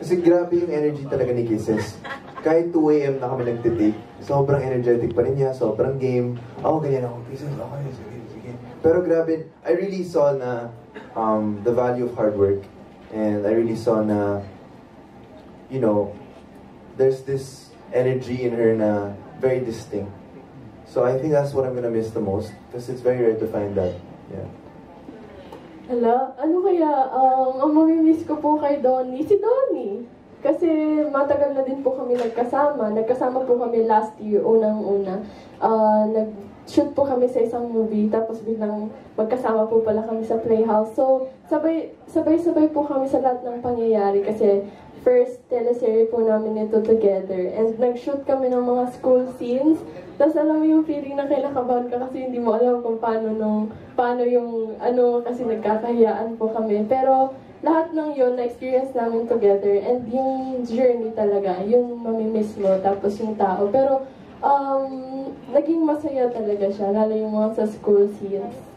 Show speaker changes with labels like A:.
A: Kasi grabe yung energy talaga ni Kisses. Kahit 2 AM na kami nagtitake, sobrang energetic pa rin niya, sobrang game. Ako ganyan ako, Kisses, okay, sige. Pero grabe, I really saw na the value of hard work. And I really saw na, you know, there's this energy in her na very distinct. So I think that's what I'm gonna miss the most. Because it's very rare to find that. Yeah.
B: Hala, ano kaya, ang mamimiss ko po kay Donnie, si Donnie. Kasi matagal na din po kami nagkasama. Nagkasama po kami last year, unang-una. Nag-shoot po kami sa isang movie, tapos biglang magkasama po pala kami sa Playhouse. So, sabay-sabay po kami sa lahat ng pangyayari kasi first teleserye po namin ito together. And nag-shoot kami ng mga school scenes. Tapos alam mo yung feeling na kinakabahan ka kasi hindi mo alam kung paano yung kasi nagkakahiyaan po kami. Pero lahat ng yun na-experience namin together. And yung journey talaga, yun mamimiss mo, tapos yung tao. Pero naging masaya talaga siya, lalo yung mga sa school scenes.